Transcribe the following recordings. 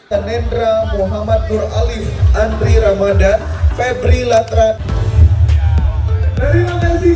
Nendra Muhammad Nur Alif, Andri Ramadan, Febri Latra. Terima kasih.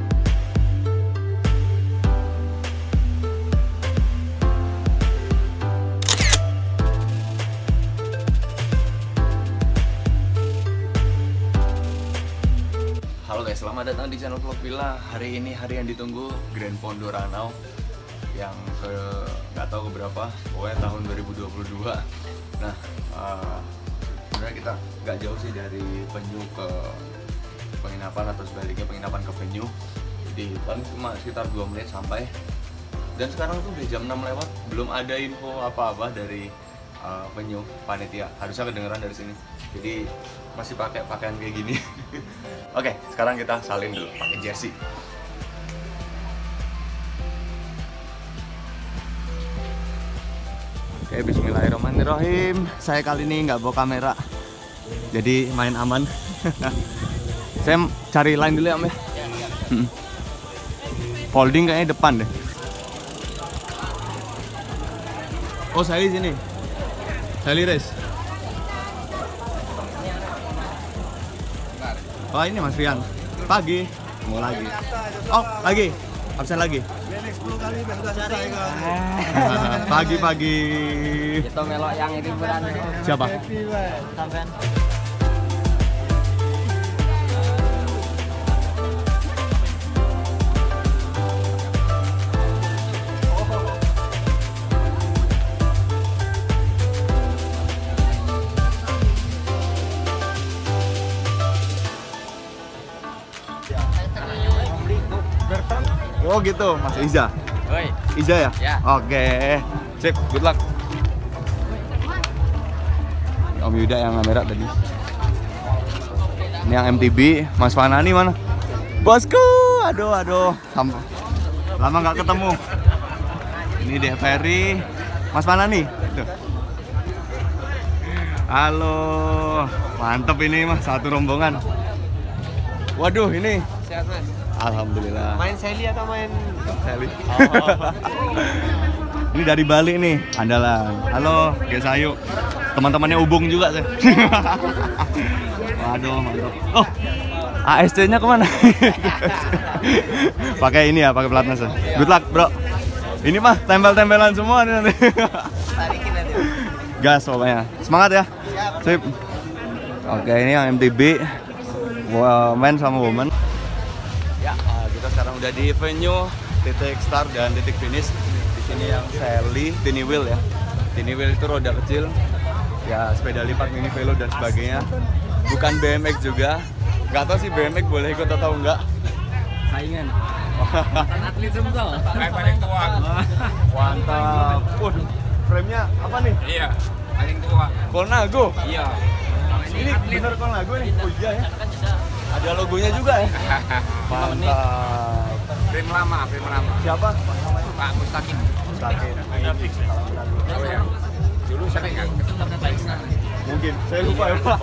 Halo guys, selamat datang di channel Vlog Villa. Hari ini hari yang ditunggu, Grand Fondo Ranau yang nggak tahu keberapa, pokoknya tahun 2022. Nah, sebenarnya kita nggak jauh sih dari venue ke penginapan atau sebaliknya penginapan ke venue. Jadi paling cuma sekitar 2 menit sampai. Dan sekarang tuh udah jam 6 lewat, belum ada info apa-apa dari venue panitia. Harusnya kedengeran dari sini. Jadi masih pakai pakaian kayak gini. Oke, sekarang kita salin dulu pakai jersey. Oke, bismillahirrahmanirrahim. Saya kali ini nggak bawa kamera, jadi main aman. Saya cari line dulu ya, Om ya. Folding kayaknya depan deh. Oh, saya di sini. Saya race. Oh, ini Mas Rian. Pagi. Mau lagi. Oh, lagi. Absen lagi. 10 kali biar enggak selesai kan. Pagi-pagi. Kita melok yang ini beran. Siapa? Sampean. Oh gitu, Mas Iza. Oi. Iza ya? Ya. Oke. Sip, good luck. Om Yuda yang kamera tadi. Ini yang MTB, Mas Fanani mana? Bosku, aduh. Lama nggak ketemu. Ini Dek Ferry, Mas Fanani. Tuh. Halo, mantep ini Mas, satu rombongan. Waduh, ini. Sehat, Mas. Alhamdulillah. Main Sally atau main Sally? Ini dari Bali nih, andalan. Halo, guys, ayo. Teman-temannya Ubung juga sih. Waduh, mantap. Oh, AST-nya kemana? Pakai ini ya, pakai pelatnas ya. Good luck, bro. Ini mah tempel-tempelan semua nih nanti. Gas pokoknya. Semangat ya. Sip. Oke, ini yang MTB, men sama woman. Ya, kita sekarang udah di venue, titik start dan titik finish. Di sini yang Sally, Tiny Wheel ya. Tiny Wheel itu roda kecil, ya sepeda lipat, mini velo dan sebagainya. Bukan BMX juga. Nggak tahu sih BMX boleh ikut atau enggak. saingan? Atlet semua. Paling tua. Mantap. Frame-nya apa nih? Iya, paling tua. Colnago. Iya. Ini bener Colnago nih. Oh iya ya. Ada logonya juga ya. Mantap. Frame lama. Siapa? Pak Mustaqim. Mustaqim. Oh ya. Dulu sering kan? Mungkin. Saya lupa ya, Pak.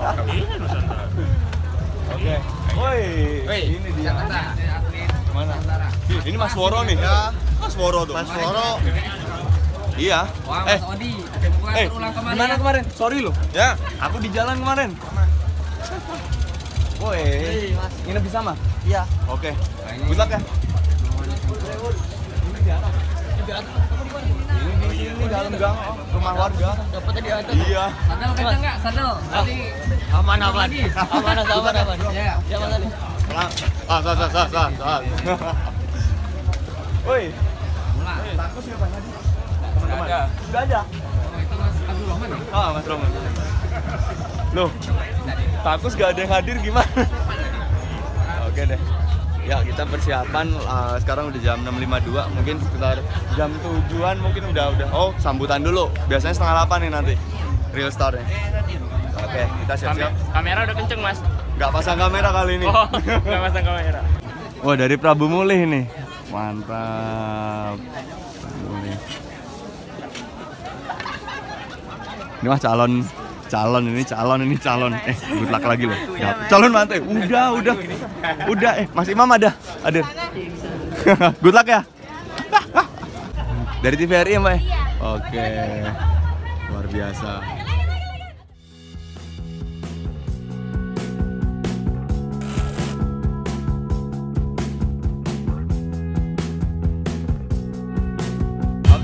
Oke. Woi, ini dia. Mana? Ini Mas Woro nih. Ya. Mas Woro tuh. Mas Woro. Iya. Wah, Mas Odi. Ulang kemarin. Gimana kemarin? Sorry loh. Ya. Aku di jalan kemarin. Woi. Nginep di sama? Iya. Oke. Good luck ya. Ini dalam gang rumah warga. Dapat tadi ada. Iya. Sandal kencang enggak? Sandal. Tadi Aman. Aman. ya. Ya Mas Ali. Sah. Woi. Mulai. Takut siapa tadi? Teman-teman. Ada. Sudah ada. Itu Mas Abdul Rahman ya? Ah, Mas Roman. Loh. Takus gak ada yang hadir gimana? Oke deh. Ya, kita persiapan sekarang udah jam 6.52, mungkin sekitar jam 7-an mungkin udah. Oh, sambutan dulu. Biasanya setengah 8 nih nanti. Real start-nya. Oke, kita siap-siap. Kamera udah kenceng, Mas. Nggak pasang kamera kali ini. Oh, nggak pasang kamera. Wah, dari Prabu Mulih nih. Mantap. Mulih. Ini mah calon. Good luck lagi loh. Calon mantai. Udah. Mas Imam ada. Good luck ya. Dari TVRI ya, Mbak? Oke. Luar biasa.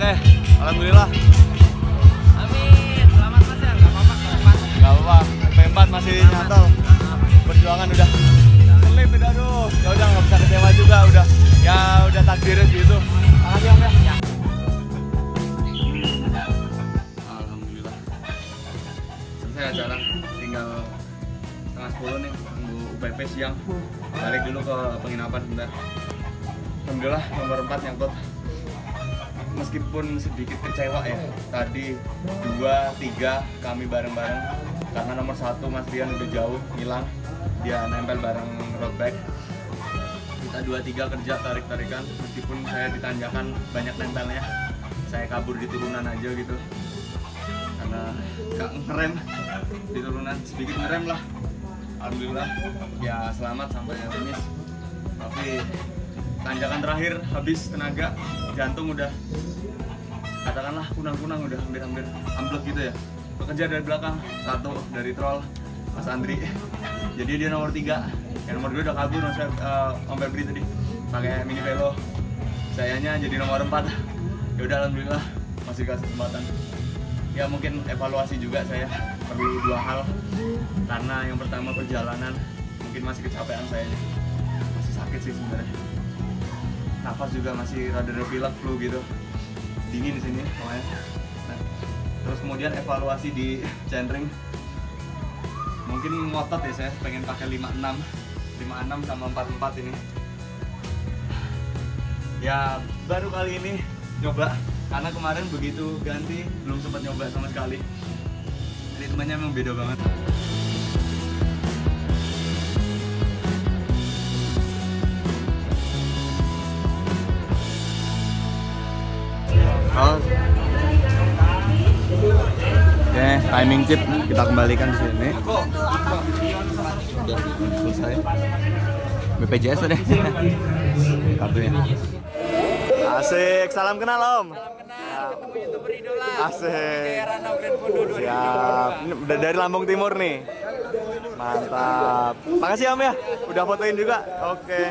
Oke, alhamdulillah. Amin. Selamat Mas ya. Enggak apa-apa, Gak apa-apa, P4 masih nyantol. Perjuangan udah selip udah, aduh. Ya udah nggak bisa kecewa juga, udah. Ya udah takdirnya gitu. Makasih Om ya. Alhamdulillah. Selesai acara, tinggal setengah 10 nih, tunggu UPP siang. Balik dulu ke penginapan bentar. Alhamdulillah nomor 4 nyangkut. Meskipun sedikit kecewa ya, tadi 2, 3 kami bareng-bareng. Karena nomor 1 Mas Rian udah jauh, hilang. Dia nempel bareng road bike. Kita 2, 3 kerja tarik-tarikan. Meskipun saya ditanjakan banyak nempelnya, saya kabur di turunan aja gitu. Karena gak ngerem di turunan, sedikit ngerem lah. Alhamdulillah ya selamat sampai finish. Tapi tanjakan terakhir habis tenaga, jantung udah katakanlah kunang-kunang, udah hampir amblek gitu ya. Bekerja dari belakang, 1 dari troll Mas Andri. Jadi dia nomor 3, yang nomor 2 udah kabur Mas Om Febri tadi pakai mini velo. Sayanya jadi nomor 4. Ya udah alhamdulillah masih kasih kesempatan. Ya mungkin evaluasi juga saya perlu 2 hal. Karena yang pertama perjalanan mungkin masih kecapean sayanya. Masih sakit sih sebenarnya. Nafas juga masih rada pilek, flu gitu. Dingin di sini namanya. Nah, terus kemudian evaluasi di centering. Mungkin ngotot ya, saya pengen pakai 56 sama 44 ini. Ya baru kali ini nyoba, karena kemarin begitu ganti belum sempat nyoba sama sekali. Ritmenya memang beda banget. Oke, timing chip kita kembalikan di sini. Sudah selesai. BPJS deh. Kartunya. Asik, salam kenal Om. Asik. Siap. Ini dari Lampung Timur nih. Mantap. Makasih Om ya, udah fotoin juga. Oke.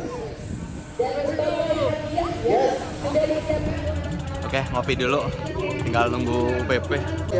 Oke, ngopi dulu. Tinggal nunggu UPP.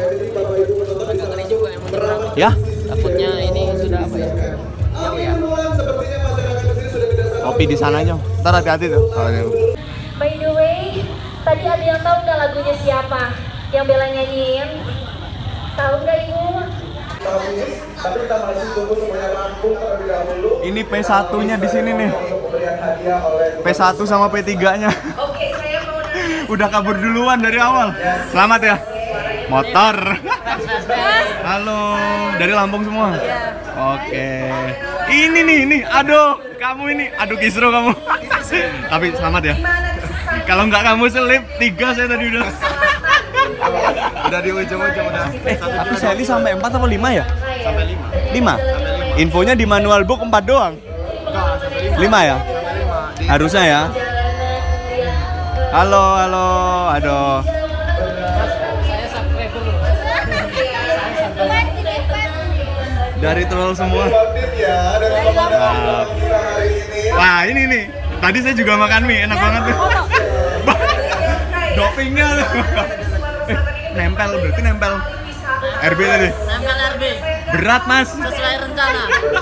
Ya? Takutnya ini sudah apa ya? Jauh ya. Ngopi di sana aja. Ntar hati-hati tuh. By the way, tadi ada yang tahu nggak lagunya siapa yang Bella nyanyiin? Tahu nggak Ibu? Tapi kita masih tunggu semuanya rampung terlebih dahulu. Ini P1-nya di sini nih. P1 sama P3-nya. Oke, saya mau nanya. Udah kabur duluan dari awal. Selamat ya. Motor. Halo, dari Lampung semua. Oke. Ini nih, ini. Aduh, kamu ini. Aduh, kisru kamu. Tapi selamat ya. Kalau nggak kamu selip, 3 saya tadi udah. Udah di ujung-ujung udah. Tapi Sally sampai 4 atau 5 ya? Sampai 5. 5? Infonya di manual book 4 doang? 5 ya? Harusnya ya? Halo, halo, aduh. Saya subscriber loh. Dari troll semua. Wah, ini nih. Tadi saya juga makan mie, enak banget tuh. Dopingnya loh. Nempel, berarti nempel RB tadi. Nempel RB. Berat, Mas. Sesuai rencana.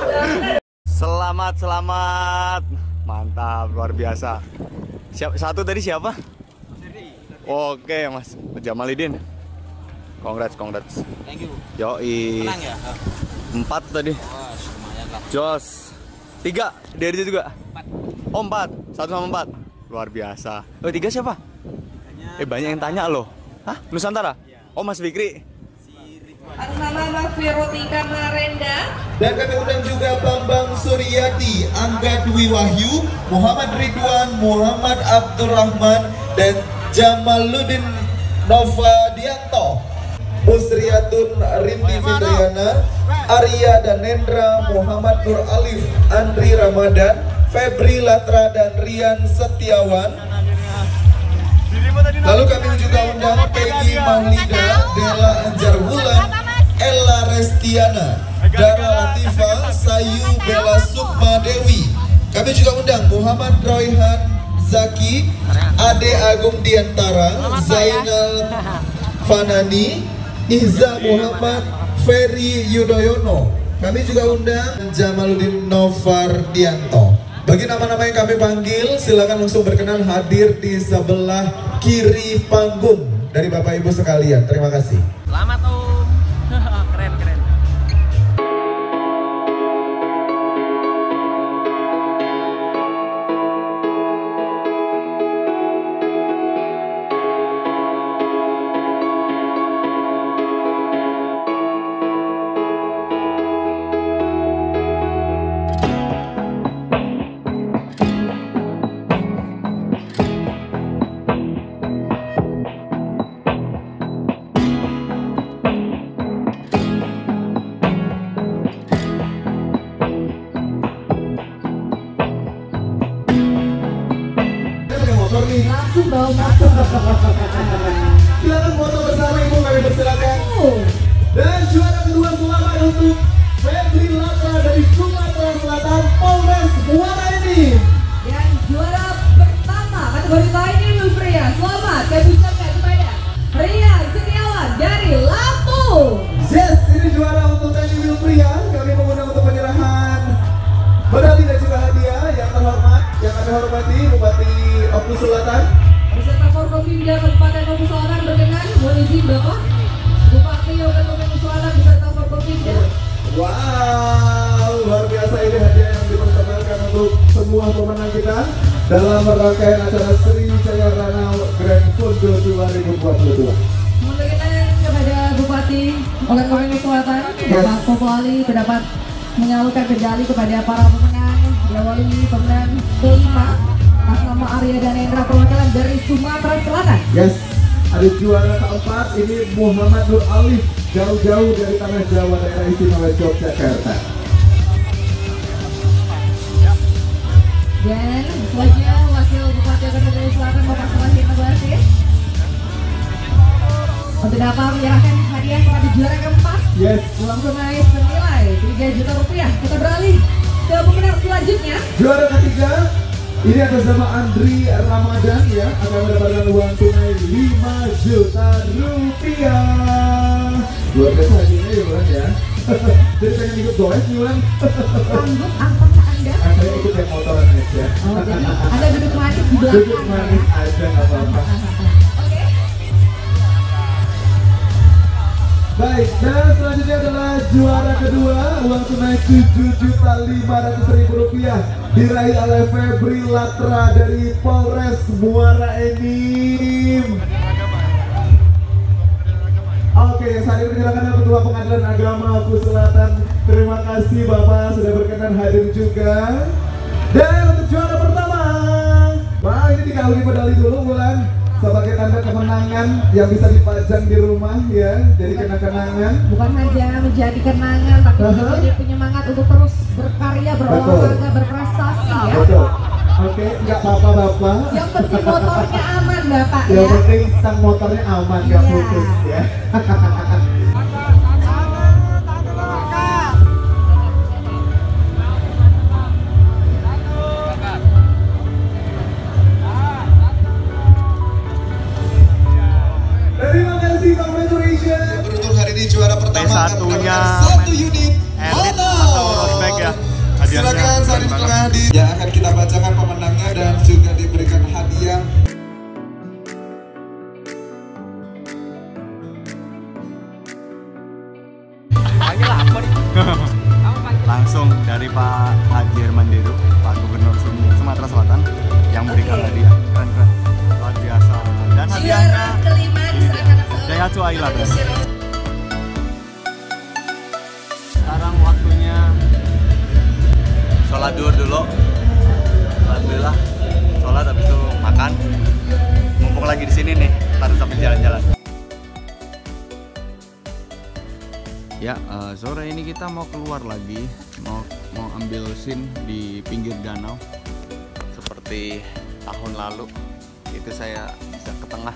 Selamat. Mantap, luar biasa. Satu tadi siapa? Oke, Mas Jamalidin. Congrats. Thank you. Yoi. Menang ya? 4 tadi. Wah, lumayan lah. Jos. 3 dari itu juga. 4. Oh, 4. 1 sama 4. Luar biasa. Oh, 3 siapa? Banyak yang tanya loh. Hah? Nusantara? Oh, Mas Fikri. Atas nama Mas Verotika Marenda. Dan kami undang juga Bambang Suryadi, Angga Dwi Wahyu, Muhammad Ridwan, Muhammad Abdurrahman, dan Jamaluddin Novadianto, Musriatun Rindy Fitriana, Arya Danendra, Muhammad Nur Alif, Andri Ramadan, Febri Latra, dan Rian Setiawan. Lalu kami juga undang Peggy Maulida, Dela Anjar Wulan, Ella Restiana, Dara Latifa, Sayu Bella Sukma Dewi. Kami juga undang Muhammad Royhan Zaki, Ade Agung Diantara, Zainal Fanani, Ihza Muhammad, Ferry Yudhoyono. Kami juga undang Jamaluddin Novardianto. Bagi nama-nama yang kami panggil, silakan langsung berkenan hadir di sebelah kiri panggung dari Bapak Ibu sekalian. Terima kasih. Selamat Om. Keren. Langsung bawa motor. Silakan foto bersama Ibu, kami persilakan. Dan juara kedua selamat untuk Febri Latra dari Sumatera Selatan, Polres Muara Enim. Dan juara pertama kategori lainnya Ibu Pria. Selamat kami ucapkan kepada Rian Setiawan dari Lampung. Yes, ini juara untuk TNI Wil Pria. Kami mengundang untuk penyerahan medali dan juga hadiah yang terhormat yang kami hormati Bupati Oku Selatan. Beserta Forkopimda Kabupaten Oku Selatan berkenan mohon izin Bapak Bupati Oku Selatan beserta Forkopimda. Wow, luar biasa, ini hadiah yang dipersembahkan untuk semua pemenang kita dalam rangkaian acara Sriwijaya Ranau Grand Fondo 2022. Mohon berkenan kepada Bupati Oku Selatan, Bapak Kopali dapat menyalurkan medali kepada para pemenang. Diawali pemenang kelima atas nama Arya Danendra perwakilan dari Sumatera Selatan. Yes, ada juara keempat, ini Muhammad Nur Alif, jauh-jauh dari tanah Jawa, daerah istimewa Yogyakarta. Dan selanjutnya Wakil Bupati Oku Selatan Bapak Selahin Basir untuk dapat menyerahkan hadiah kepada juara keempat. Yes, Uang tunai senilai 3 juta rupiah. Kita beralih ke pemenang selanjutnya. juara ketiga, ini atas nama Andri Ramadan ya, akan mendapatkan uang tunai 5 juta rupiah. Luar biasa hadiahnya ya Bulan ya. Jadi pengen ikut goes nih Bulan. Sanggup apakah Anda? Saya ikut yang motoran aja. Oh, jadi Anda duduk manis di belakang. Duduk manis aja nggak apa-apa. Oke. Baik, dan selanjutnya adalah juara kedua, uang tunai 7.500.000 rupiah diraih oleh Febri Latra dari Polres Muara Enim. Oke, saya menyerahkan Ketua Pengadilan Agama Oku Selatan. Terima kasih Bapak sudah berkenan hadir juga. Dan untuk juara pertama, wah ini dikasih medali dulu Bulan, sebagai tanda kemenangan yang bisa dipajang di rumah ya, jadi kenang-kenangan. Bukan hanya menjadi kenangan, tapi juga menjadi penyemangat untuk terus berkarya, berolahraga, berprestasi ya. Betul. Oke, nggak apa-apa Bapak. Yang penting motornya aman Bapak ya. Yang penting stang motornya aman, nggak Iya. putus ya. Terima kasih, congratulations. Beruntung hari ini juara pertama Satunya satu unit Elite Mono. atau Rospek ya. Hadiahnya Silakan saat keren di banget. tengah yang akan kita bacakan pemenangnya dan juga diberikan hadiah. Langsung dari Pak Haji Herman Dedo, Pak Gubernur Sumatera Selatan yang berikan hadiah. Keren, luar biasa. Dan hadiahnya kelima diserahkan langsung. Daihatsu Ayla. Sekarang waktunya sholat duhur dulu. Alhamdulillah sholat, habis itu makan. Mumpung lagi di sini nih, ntar sampai jalan-jalan. Ya, sore ini kita mau keluar lagi, mau ambil scene di pinggir danau. Seperti tahun lalu, itu saya bisa ke tengah,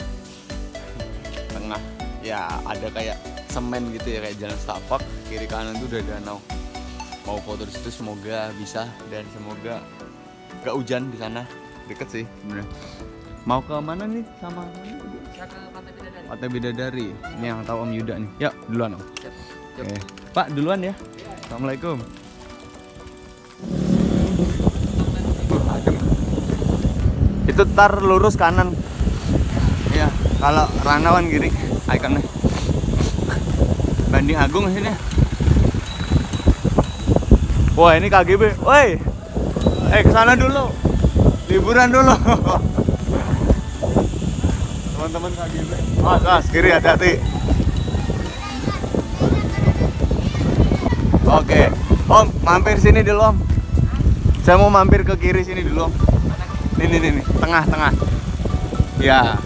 ya ada kayak semen gitu ya, kayak jalan setapak, kiri kanan tuh udah danau. Mau foto di situ semoga bisa dan semoga gak hujan di sana deket sih sebenarnya. Mau ke mana nih sama Saya ke Pantai Bidadari. Pantai Bidadari. Ini yang tahu Om Yuda nih. Ya, duluan Om. Siap. Oke. Pak, duluan ya. Assalamualaikum. Adem. Itu tar lurus kanan. Iya, kalau Ranawan kiri ikonnya. Banding Agung sini. Wah, ini KGB. Woi. Kesana dulu. Liburan dulu. Teman-teman KGB. Mas, kiri hati-hati. Oke. Om, mampir sini dulu, Om. Saya mau mampir ke kiri sini dulu, Om. Nih. Tengah. Ya.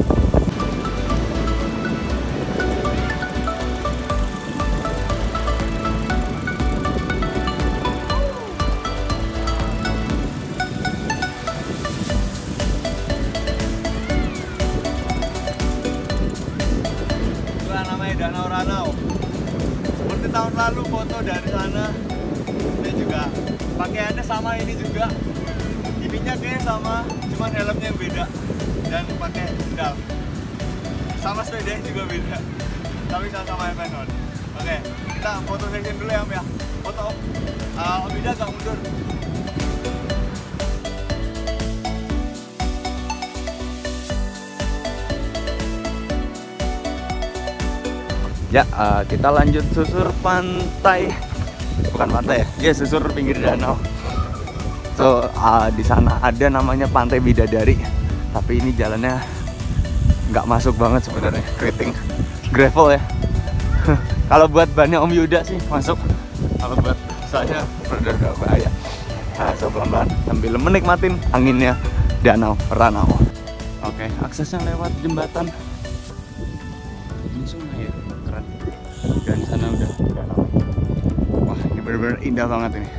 Danau Ranau. Seperti tahun lalu foto dari sana. Dan juga pakaiannya sama ini juga. Ininya kayaknya sama, cuman helmnya yang beda. Dan pakai sendal. Sama sepedanya juga beda. Tapi sama Evenon. Oke, kita foto session dulu ya Om ya. Foto Om. Om Ida agak mundur. Ya, kita lanjut susur pantai, bukan pantai ya, susur pinggir danau. So, di sana ada namanya Pantai Bidadari, tapi ini jalannya nggak masuk banget sebenarnya, keriting, gravel ya. Kalau buat bannya Om Yuda sih masuk, kalau buat saya udah bahaya. So pelan-pelan sambil menikmatin anginnya Danau Ranau. Oke, aksesnya lewat jembatan. Dan sana udah danau. Wah, ini benar-benar indah banget ini.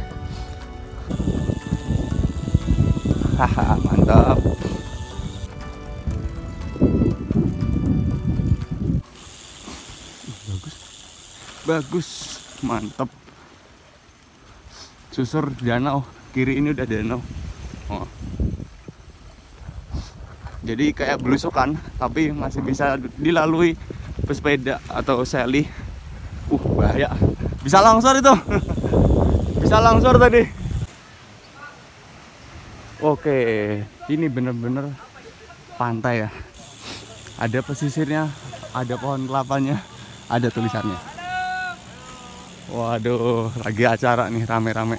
Haha, mantap. Bagus, mantap. Susur danau, kiri ini udah danau. Oh. Jadi kayak belusukan, tapi masih bisa dilalui pesepeda atau seli. Bahaya. Bisa longsor itu. Bisa longsor tadi. Oke, ini bener-bener pantai ya. Ada pesisirnya, ada pohon kelapanya, ada tulisannya. Waduh, lagi acara nih rame-rame.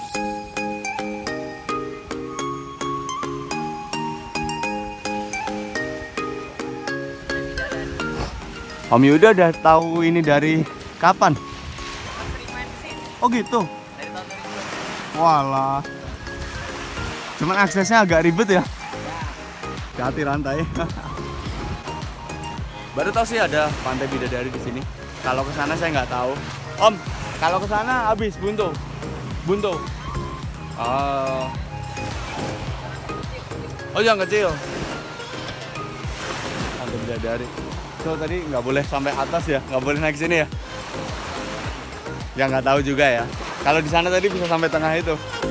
Om Yuda udah tahu ini dari kapan? Oh gitu. Walah. Cuman aksesnya agak ribet ya. Hati rantai. Baru tahu sih ada Pantai Bidadari di sini. Kalau ke sana saya nggak tahu. Om, kalau ke sana habis buntu. Oh yang kecil. Pantai Bidadari. So tadi nggak boleh sampai atas ya, nggak boleh naik sini ya. Ya nggak tahu juga ya. Kalau di sana tadi bisa sampai tengah itu.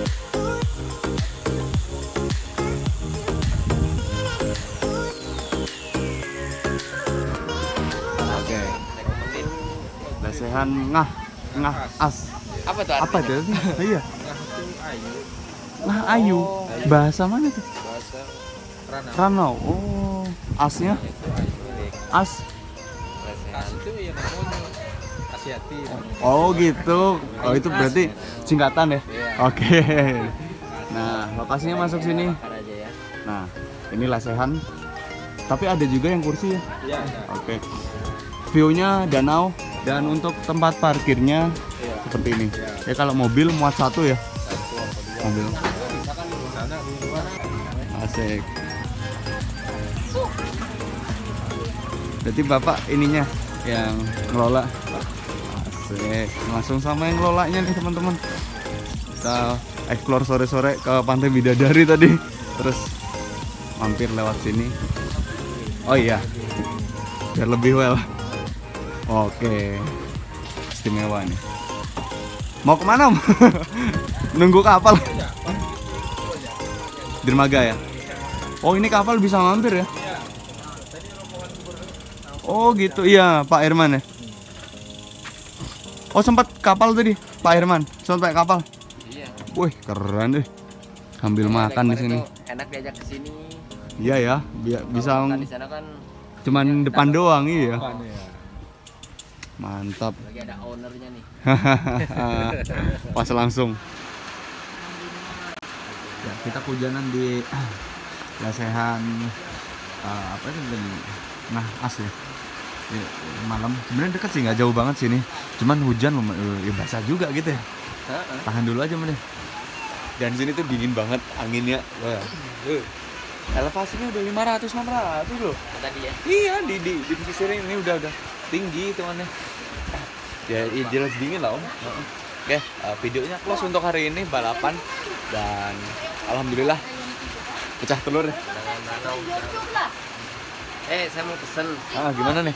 Oke. Lesehan ngah as. Apa tuh artinya? Apa tuh? Iya. Ngah ayu. Bahasa mana tuh? Bahasa Ranau. Oh, asnya? As. As itu ya namanya Asiati. Oh gitu. Oh itu berarti singkatan ya? Oke. Nah, lokasinya masuk sini. Nah, ini lesehan. Tapi ada juga yang kursi ya? Iya. Oke. View-nya danau dan untuk tempat parkirnya seperti ini. Ya kalau mobil muat satu ya? Mobil. Asik. Berarti Bapak ininya yang ngelola. Asik. Langsung sama yang ngelolanya nih teman-teman. Kita explore sore-sore ke Pantai Bidadari tadi. Terus mampir lewat sini. Oh iya. Biar lebih well. Oke. Istimewa nih. Mau kemana Om? Nunggu kapal. Dermaga ya? Oh ini kapal bisa mampir ya? Oh gitu, iya Pak Herman ya. Oh sempat kapal tadi Pak Herman, sempat pakai kapal. Iya. Wih keren deh. Sambil makan di sini. Enak diajak ke sini. Iya ya, bisa Makan di sana kan cuman depan doang iya. Mantap. lagi ada ownernya nih. Pas langsung. Ya, kita kehujanan di lesehan apa itu tadi? Nah, asli. Ya, malam sebenarnya dekat sih, nggak jauh banget sini. Cuman hujan ya basah juga gitu ya. Tahan dulu aja meneh. Dan sini tuh dingin banget anginnya. Wah. Elevasinya udah 500-600 loh. Tadi ya. Iya, di pesisir ini udah tinggi temannya. Ya, jelas dingin lah Om. Oke, videonya close untuk hari ini balapan dan alhamdulillah pecah telur ya. Saya mau pesen. Gimana nih?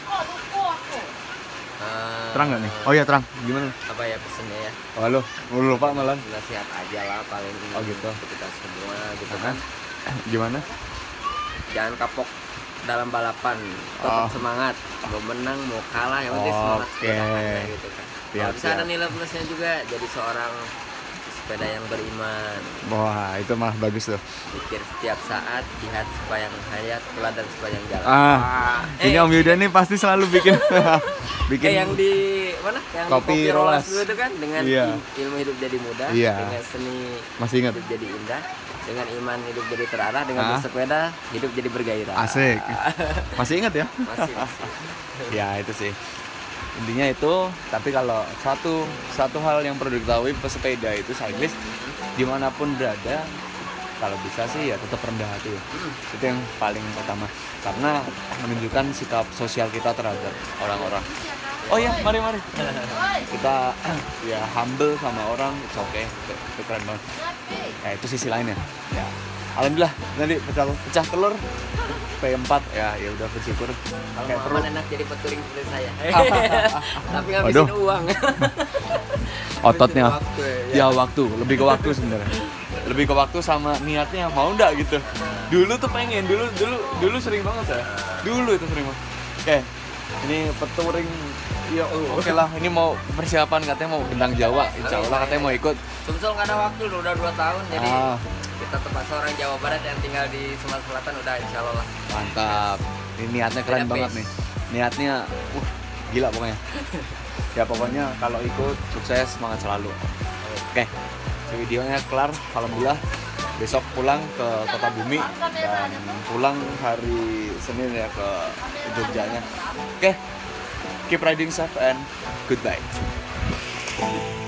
Terang nggak nih? Oh iya terang. Gimana? Apa ya pesennya ya? Oh halo, lupa malah. Nasihat aja lah paling. Oh gitu. Kita semua gitu kan. Gimana? Jangan kapok dalam balapan, tetap semangat. Mau menang, mau kalah, yang penting semangat sepedaannya gitu kan. Kalau bisa ada nilai plusnya juga, jadi seorang sepeda yang beriman. Wah itu mah bagus tuh. Pikir setiap saat, jihad sepanjang hayat, teladan sepanjang jalan. Ini Om Yuda nih pasti selalu bikin yang di mana? Yang Kopi di Rolas dulu itu kan dengan ilmu hidup jadi mudah, dengan seni masih ingat hidup jadi indah, dengan iman hidup jadi terarah, dengan bersepeda hidup jadi bergairah. Asik. Masih ingat ya? Masih. Ya itu sih. Intinya itu, tapi kalau satu hal yang perlu diketahui pesepeda itu cyclist dimanapun berada, kalau bisa sih ya tetap rendah hati ya. Itu yang paling utama karena menunjukkan sikap sosial kita terhadap orang-orang. Oh ya, mari kita ya humble sama orang, it's okay, itu keren banget. Ya itu sisi lainnya. Ya, alhamdulillah nanti pecah telur P4 ya udah bersyukur. Kalau Muhammad enak jadi peturing seperti saya. Tapi ngabisin uang. Ototnya. Waktu, ya waktu, lebih ke waktu sebenarnya. Lebih ke waktu sama niatnya mau enggak gitu. Dulu tuh pengen, dulu sering banget ya. Dulu itu sering banget. Oke. Ini peturing ya oke lah, ini mau persiapan katanya mau bentang Jawa, insya Allah katanya mau ikut. Sumsel nggak ada waktu, udah 2 tahun jadi kita terpaksa orang Jawa Barat yang tinggal di Sumatera Selatan udah insya Allah lah. Mantap, ini niatnya keren banget nih, niatnya gila pokoknya. Ya pokoknya kalau ikut sukses, semangat selalu. Oke, videonya kelar, alhamdulillah. Besok pulang ke Kota Bumi dan pulang hari Senin ya ke Jogjanya. Oke, keep riding safe and goodbye.